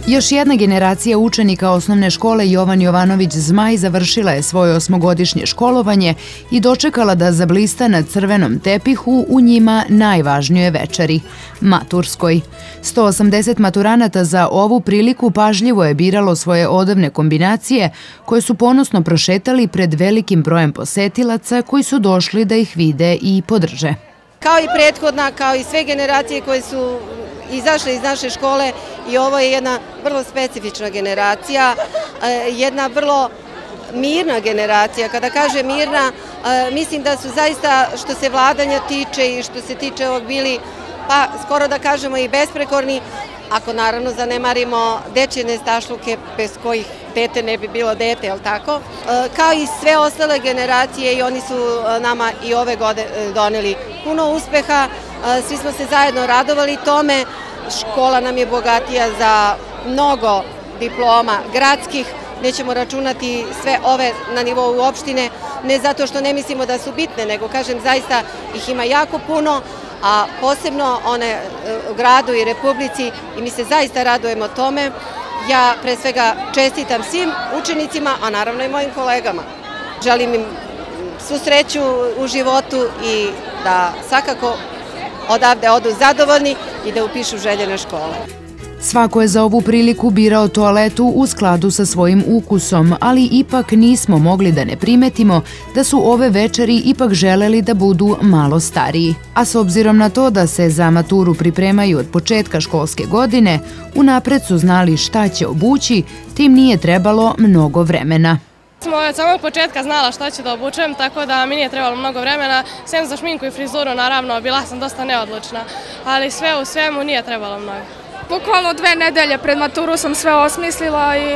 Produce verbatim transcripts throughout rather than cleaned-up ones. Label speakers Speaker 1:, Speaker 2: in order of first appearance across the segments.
Speaker 1: Još jedna generacija učenika osnovne škole Jovan Jovanović Zmaj završila je svoje osmogodišnje školovanje i dočekala da zablista na crvenom tepihu u njima najvažnijoj večeri – maturskoj. sto osamdeset maturanata za ovu priliku pažljivo je biralo svoje odevne kombinacije koje su ponosno prošetali pred velikim brojem posetilaca koji su došli da ih vide i podrže.
Speaker 2: Kao i prethodna, kao i sve generacije koje su izašle iz naše škole, i ovo je jedna vrlo specifična generacija, jedna vrlo mirna generacija. Kada kažem mirna, mislim da su zaista, što se vladanja tiče i što se tiče ovog, bili, pa skoro da kažemo, i besprekorni, ako naravno zanemarimo dečje nestašluke bez kojih dete ne bi bilo dete, jel tako? Kao i sve ostale generacije, i oni su nama i ove godine doneli puno uspeha, svi smo se zajedno radovali tome, škola nam je bogatija za mnogo diploma gradskih, nećemo računati sve ove na nivou opštine, ne zato što ne mislimo da su bitne, nego kažem zaista ih ima jako puno, a posebno one u gradu i Republici, i mi se zaista radujemo tome. Ja pre svega čestitam svim učenicima, a naravno i mojim kolegama. Želim im svu sreću u životu i da svakako odavde odu zadovoljni i da upišu željene škole.
Speaker 1: Svako je za ovu priliku birao toaletu u skladu sa svojim ukusom, ali ipak nismo mogli da ne primetimo da su ove večeri ipak želeli da budu malo stariji. A s obzirom na to da se za maturu pripremaju od početka školske godine, unapred su znali šta će obući, te im nije trebalo mnogo vremena.
Speaker 3: Smo od samog početka znala šta ću da obučem, tako da mi nije trebalo mnogo vremena. Sem za šminku i frizuru, naravno, bila sam dosta neodlučna, ali sve u svemu nije trebalo mnogo.
Speaker 4: Bukvalno dve nedelje pred maturu sam sve osmislila i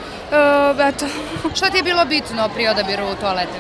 Speaker 4: eto.
Speaker 5: Šta ti je bilo bitno pri odabiru toalete?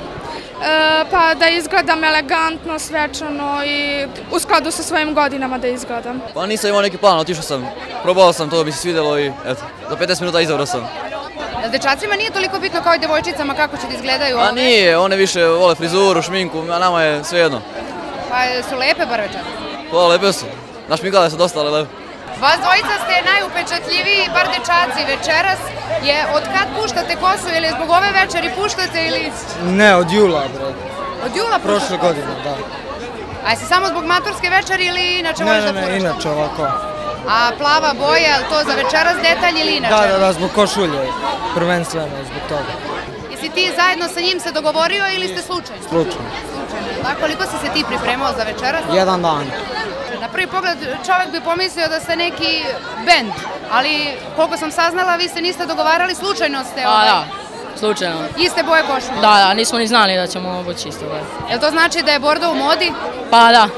Speaker 4: Pa da izgledam elegantno, svečano i u skladu sa svojim godinama da izgledam.
Speaker 6: Pa nisam imao neki plan, otišao sam, probao sam, to mi se svidjelo i eto, za petnaest minuta izabrao sam.
Speaker 5: Dečacima nije toliko bitno kao i devojčicama kako će da izgledaju ove?
Speaker 6: A nije, one više vole frizuru, šminku, a nama je sve jedno.
Speaker 5: Pa su lepe bar večer?
Speaker 6: Pa lepe su, našminkale su dosta, ali lepe.
Speaker 5: Vas dvojica ste najupečatljiviji, bar dečaci, večeras. Je od kad puštate kosu ili zbog ove večeri puštate ili...
Speaker 7: Ne, od jula, bre.
Speaker 5: Od jula puštate?
Speaker 7: Prošle godine, da.
Speaker 5: A jesi samo zbog maturske večeri ili inače voliš da puraš?
Speaker 7: Ne, ne, inače ovako.
Speaker 5: A plava boja, je li to za večeras detalj ili inače?
Speaker 7: Da, da, da, zbog košulje, prvenstveno, zbog toga.
Speaker 5: Jesi ti zajedno sa njim se dogovorio ili ste slučajno?
Speaker 7: Slučajno.
Speaker 5: Slučajno, da? Koliko si se ti pripremao za večeras?
Speaker 7: Jedan dan.
Speaker 5: Na prvi pogled čovjek bi pomislio da ste neki bend, ali koliko sam saznala, vi se niste dogovarali, slučajno ste...
Speaker 8: A, da, slučajno.
Speaker 5: Iste boje košulje?
Speaker 8: Da, da, nismo ni znali da ćemo obući isto boje.
Speaker 5: Jel to znači da je bordo u modi?
Speaker 8: Pa, da.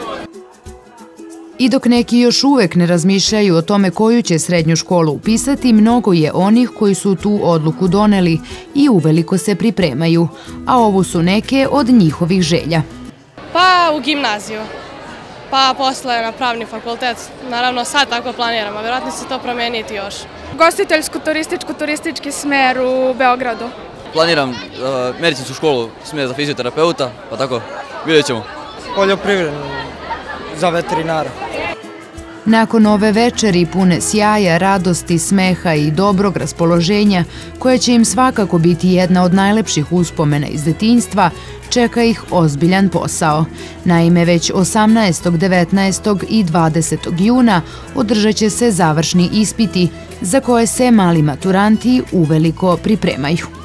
Speaker 1: I dok neki još uvek ne razmišljaju o tome koju će srednju školu upisati, mnogo je onih koji su tu odluku doneli i uveliko se pripremaju, a ovo su neke od njihovih želja.
Speaker 3: Pa u gimnaziju, pa posle na pravni fakultet. Naravno sad tako planiram, a vjerojatno će to promeniti još.
Speaker 4: Gostiteljsku, turističku, turistički smer u Beogradu.
Speaker 6: Planiram medicinsku školu, smer za fizioterapeuta, pa tako, vidjet ćemo.
Speaker 7: Poljoprivrednu, za veterinara.
Speaker 1: Nakon ove večeri pune sjaja, radosti, smeha i dobrog raspoloženja, koja će im svakako biti jedna od najlepših uspomena iz detinjstva, čeka ih ozbiljan posao. Naime, već osamnaestog, devetnaestog i dvadesetog juna održat će se završni ispiti, za koje se mali maturanti uveliko pripremaju.